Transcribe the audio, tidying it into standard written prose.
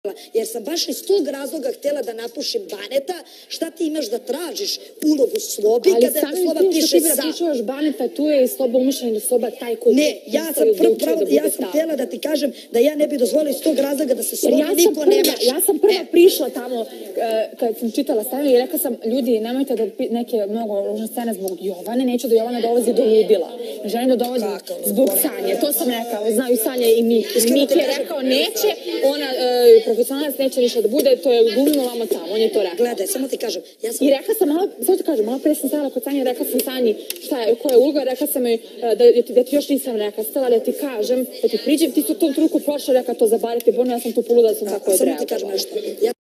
jer sam baš iz tog razloga htjela da napušim Baneta. Šta ti imaš da tražiš ulogu Slobi kada Sloba piše za? Ali samim ti Baneta, tu je i Sloba umišljena, Sloba taj koji... Ne, ja sam htjela da ti kažem da ja ne bih dozvolila iz tog razloga da se Slobi niko ne meša. Ja sam prva prišla tamo kad sam čitala scenu i rekla sam, ljudi, nemojte da neke mnogo ružne scene zbog Jovane, neću da Jovana dolazi do ludila. Ne želim da dolazi zbog Sanje, to sam rekao, znaju Sanja i Miki. Miki je rekao neće, ona profesionalac neće ništa da bude, to je glumilo vamo tamo, on je to rekao. Gledaj, samo ti kažem. I rekla sam, malo pre sam stajala kod Sanje, rekla sam Sanji koja je uloga, rekla sam joj da ti još nisam rekla, stala da ti kažem, da ti priđem, ti su u tom truku prošla, rekla to zabarite, ja sam tu poluda da sam tako odreagovala. Samo ti kažem nešto.